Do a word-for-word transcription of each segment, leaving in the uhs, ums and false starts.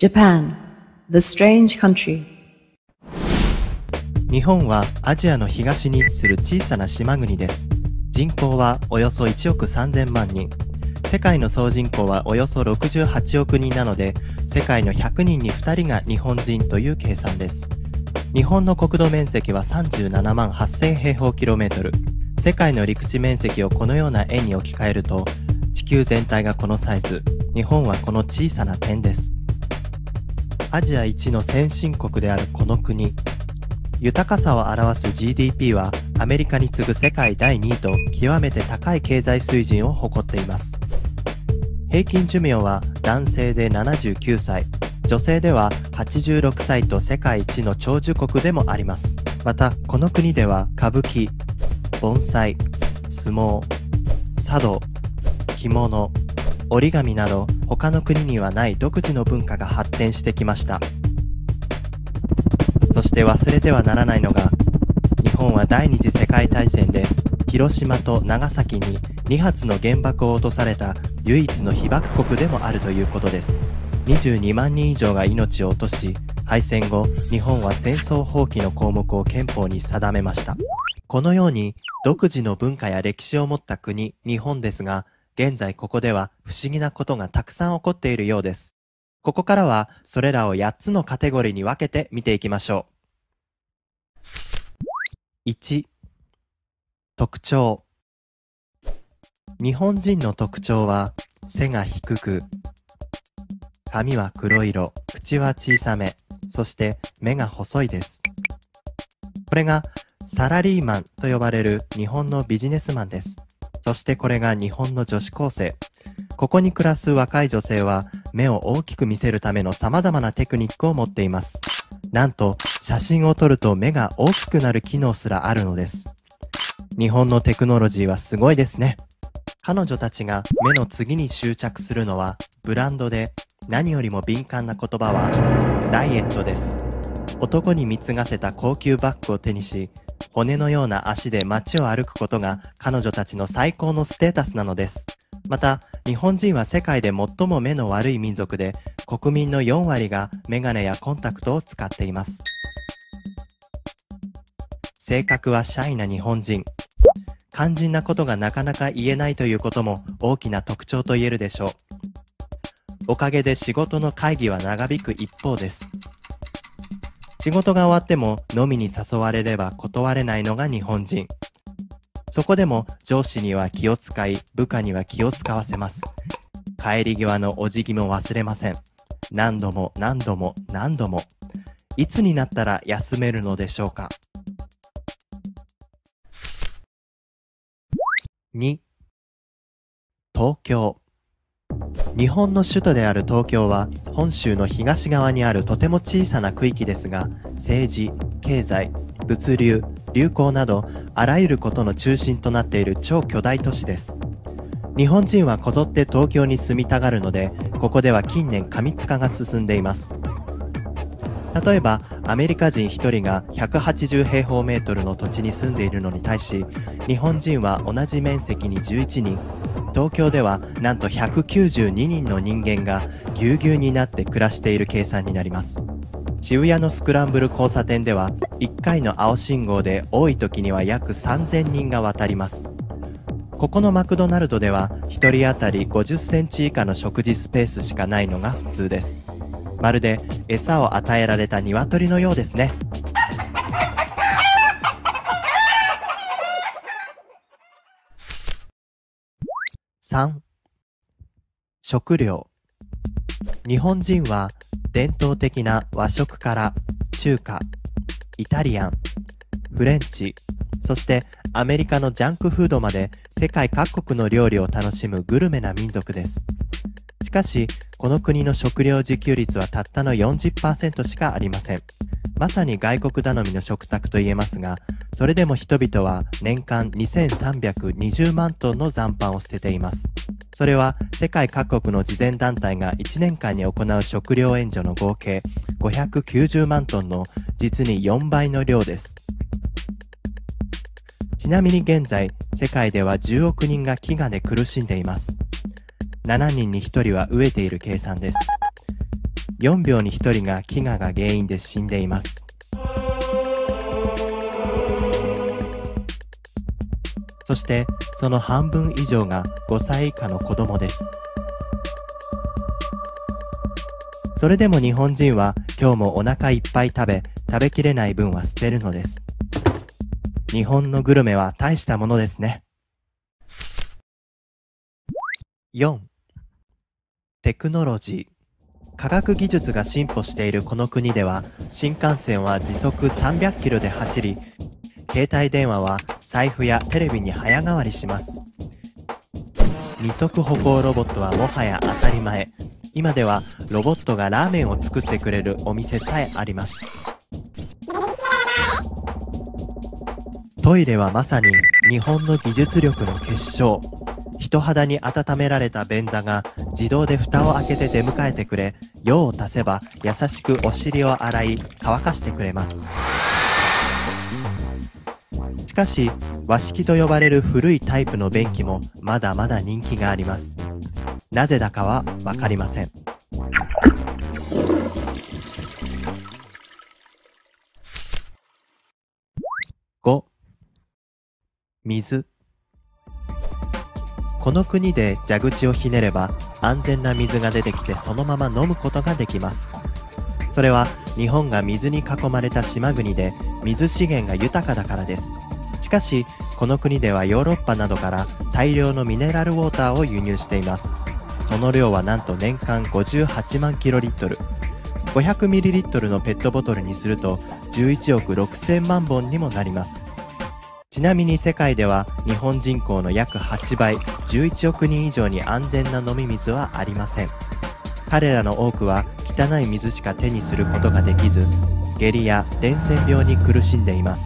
Japan, the strange country. 日本はアジアの東に位置する小さな島国です。人口はおよそいちおくさんぜんまんにん。世界の総人口はおよそろくじゅうはちおくにんなので、世界のひゃくにんにふたりが日本人という計算です。日本の国土面積はさんじゅうななまんはっせんへいほうキロメートル。世界の陸地面積をこのような円に置き換えると、地球全体がこのサイズ、日本はこの小さな点です。アジア一の先進国であるこの国、豊かさを表す ジーディーピー はアメリカに次ぐ世界だいにいと極めて高い経済水準を誇っています。平均寿命は男性でななじゅうきゅうさい、女性でははちじゅうろくさいと世界一の長寿国でもあります。またこの国では歌舞伎、盆栽、相撲、茶道、着物、折り紙など他の国にはない独自の文化が発展してきました。そして忘れてはならないのが、日本は第二次世界大戦で広島と長崎ににはつの原爆を落とされた唯一の被爆国でもあるということです。にじゅうにまんにん以上が命を落とし、敗戦後日本は戦争放棄の項目を憲法に定めました。このように独自の文化や歴史を持った国、日本ですが、現在ここでは不思議なことがたくさん起こっているようです。ここからはそれらをやっつのカテゴリーに分けて見ていきましょう。いち、特徴。日本人の特徴は背が低く、髪は黒色、口は小さめ、そして目が細いです。これがサラリーマンと呼ばれる日本のビジネスマンです。そしてこれが日本の女子高生。ここに暮らす若い女性は目を大きく見せるための様々なテクニックを持っています。なんと写真を撮ると目が大きくなる機能すらあるのです。日本のテクノロジーはすごいですね。彼女たちが目の次に執着するのはブランドで、何よりも敏感な言葉はダイエットです。男に貢がせた高級バッグを手にし、骨のような足で街を歩くことが彼女たちの最高のステータスなのです。また、日本人は世界で最も目の悪い民族で、国民のよんわりがメガネやコンタクトを使っています。性格はシャイな日本人。肝心なことがなかなか言えないということも大きな特徴と言えるでしょう。おかげで仕事の会議は長引く一方です。仕事が終わっても飲みに誘われれば断れないのが日本人。そこでも上司には気を使い、部下には気を使わせます。帰り際のお辞儀も忘れません。何度も何度も何度も。いつになったら休めるのでしょうか。に、東京。日本の首都である東京は本州の東側にあるとても小さな区域ですが、政治、経済、物流、流行などあらゆることの中心となっている超巨大都市です。日本人はこぞって東京に住みたがるので、ここでは近年過密化が進んでいます。例えばアメリカ人ひとりがひゃくはちじゅうへいほうメートルの土地に住んでいるのに対し、日本人は同じ面積にじゅういちにん、東京ではなんとひゃくきゅうじゅうににんの人間がぎゅうぎゅうになって暮らしている計算になります。渋谷のスクランブル交差点ではいっかいの青信号で多い時には約さんぜんにんが渡ります。ここのマクドナルドではひとり当たりごじゅっセンチ以下の食事スペースしかないのが普通です。まるで餌を与えられた鶏のようですね。さん、食料。日本人は伝統的な和食から中華、イタリアン、フレンチ、そしてアメリカのジャンクフードまで世界各国の料理を楽しむグルメな民族です。しかし、この国の食料自給率はたったの よんじゅっパーセント しかありません。まさに外国頼みの食卓と言えますが、それでも人々は年間にせんさんびゃくにじゅうまんトンの残飯を捨てています。それは世界各国の慈善団体がいちねんかんに行う食料援助の合計ごひゃくきゅうじゅうまんトンの実によんばいの量です。ちなみに現在、世界ではじゅうおくにんが飢餓で苦しんでいます。しちにんにひとりは飢えている計算です。 よんびょうにひとりが飢餓が原因で死んでいます。そしてその半分以上がごさい以下の子供です。それでも日本人は今日もお腹いっぱい食べ、食べきれない分は捨てるのです。日本のグルメは大したものですね。よん. テクノロジー。科学技術が進歩しているこの国では、新幹線は時速さんびゃっキロで走り、携帯電話は財布やテレビに早変わりします。二足歩行ロボットはもはや当たり前。今ではロボットがラーメンを作ってくれるお店さえあります。トイレはまさに日本の技術力の結晶。人肌に温められた便座が自動で蓋を開けて出迎えてくれ、用を足せば優しくお尻を洗い乾かしてくれます。しかし和式と呼ばれる古いタイプの便器もまだまだ人気があります。なぜだかはわかりません。ご. 水。この国で蛇口をひねれば安全な水が出てきてそのまま飲むことができます。それは日本が水に囲まれた島国で水資源が豊かだからです。しかしこの国ではヨーロッパなどから大量のミネラルウォーターを輸入しています。その量はなんと年間ごじゅうはちまんキロリットル。ごひゃくミリリットルのペットボトルにするとじゅういちおくろくせんまんぼんにもなります。ちなみに世界では日本人口の約はちばい、じゅういちおくにん以上に安全な飲み水はありません。彼らの多くは汚い水しか手にすることができず、下痢や伝染病に苦しんでいます。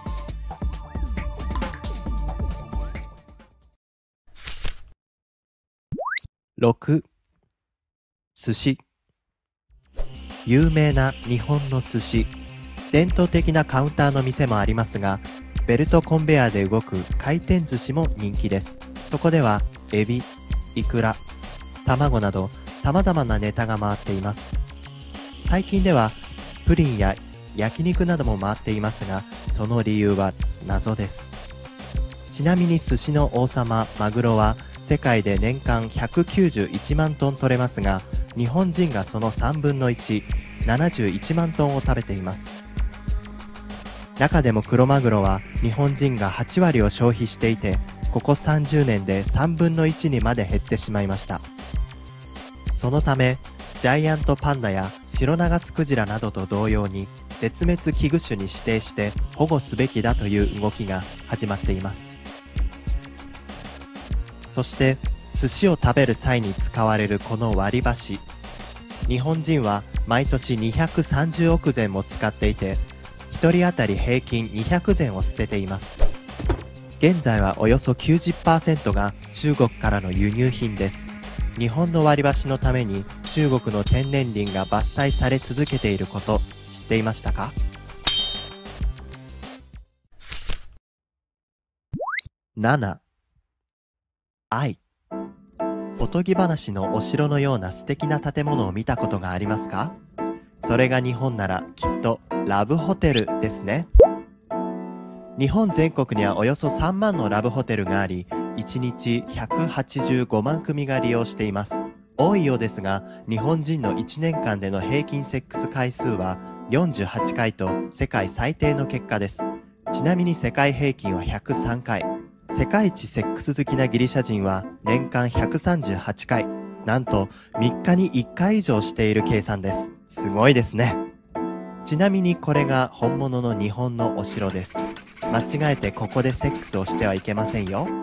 ろく. 寿司。有名な日本の寿司。伝統的なカウンターの店もありますが、ベルトコンベヤーで動く回転寿司も人気です。そこではエビ、イクラ、卵など様々なネタが回っています。最近ではプリンや焼肉なども回っていますが、その理由は謎です。ちなみに寿司の王様マグロは世界で年間ひゃくきゅうじゅういちまんトン取れますが、日本人がそのさんぶんのいち、ななじゅういちまんトンを食べています。中でもクロマグロは日本人がはちわりを消費していて、ここさんじゅうねんでさんぶんのいちにまで減ってしまいました。そのためジャイアントパンダやシロナガスクジラなどと同様に絶滅危惧種に指定して保護すべきだという動きが始まっています。そして寿司を食べる際に使われるこの割り箸、日本人は毎年にひゃくさんじゅうおくぜんも使っていて、ひとり当たり平均にひゃくぜんを捨てています。現在はおよそ きゅうじゅっパーセント が中国からの輸入品です。日本の割り箸のために中国の天然林が伐採され続けていること知っていましたか？なな. 愛。おとぎ話のお城のような素敵な建物を見たことがありますか？それが日本ならきっとラブホテルですね。日本全国にはおよそさんまんのラブホテルがあり、いちにちひゃくはちじゅうごまんくみが利用しています。多いようですが、日本人のいちねんかんでの平均セックス回数はよんじゅうはちかいと世界最低の結果です。ちなみに世界平均はひゃくさんかい。世界一セックス好きなギリシャ人は年間ひゃくさんじゅうはちかい。なんとみっかにいっかい以上している計算です。すごいですね。ちなみにこれが本物の日本のお城です。間違えてここでセックスをしてはいけませんよ。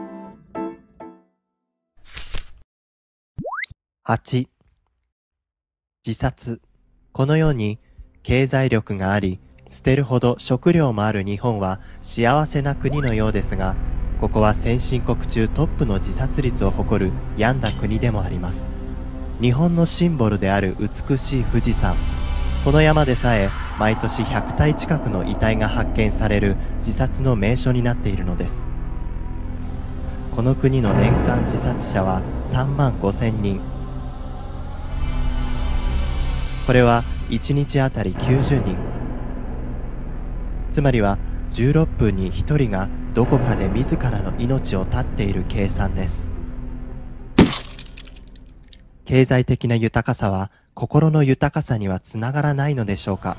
はち. 自殺。このように経済力があり、捨てるほど食料もある日本は幸せな国のようですが、ここは先進国中トップの自殺率を誇る病んだ国でもあります。日本のシンボルである美しい富士山。この山でさえ毎年ひゃくたい近くの遺体が発見される自殺の名所になっているのです。この国の年間自殺者はさんまんごせんにん。 これはいちにちあたりきゅうじゅうにん。つまりはじゅうろっぷんにひとりがどこかで自らの命を絶っている計算です。経済的な豊かさは心の豊かさにはつながらないのでしょうか。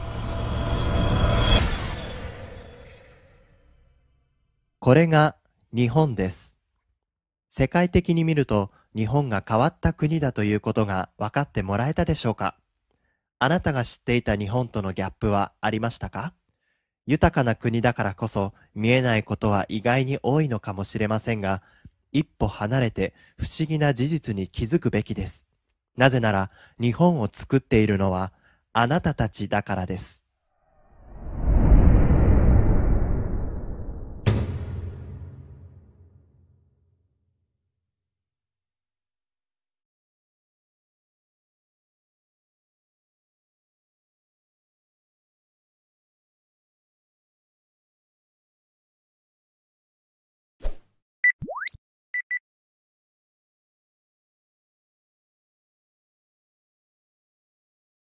これが日本です。世界的に見ると日本が変わった国だということが分かってもらえたでしょうか。あなたが知っていた日本とのギャップはありましたか？豊かな国だからこそ見えないことは意外に多いのかもしれませんが、一歩離れて不思議な事実に気づくべきです。なぜなら日本を作っているのはあなたたちだからです。